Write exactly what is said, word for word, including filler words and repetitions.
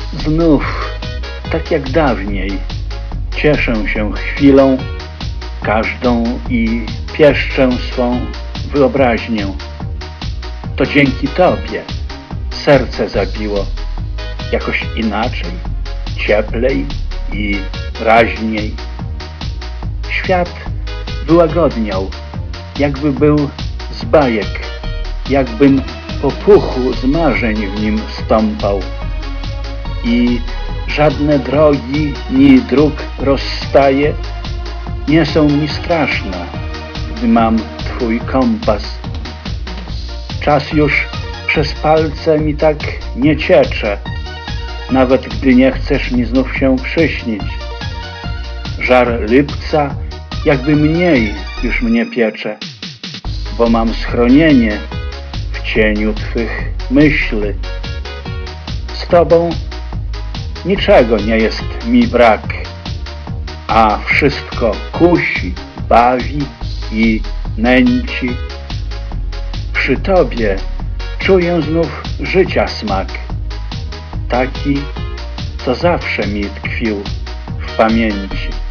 Znów, tak jak dawniej, cieszę się chwilą każdą i pieszczę swą wyobraźnię. To dzięki Tobie serce zabiło jakoś inaczej, cieplej i raźniej. Świat wyłagodniał, jakby był z bajek, jakbym po puchu z marzeń w nim stąpał. I żadne drogi ni dróg rozstaje nie są mi straszne, gdy mam Twój kompas. Czas już przez palce mi tak nie ciecze, nawet gdy nie chcesz mi znów się przyśnić. Żar lipca jakby mniej już mnie piecze, bo mam schronienie w cieniu Twych myśli. Z Tobą niczego nie jest mi brak, a wszystko kusi, bawi i nęci. Przy Tobie czuję znów życia smak, taki, co zawsze mi tkwił w pamięci.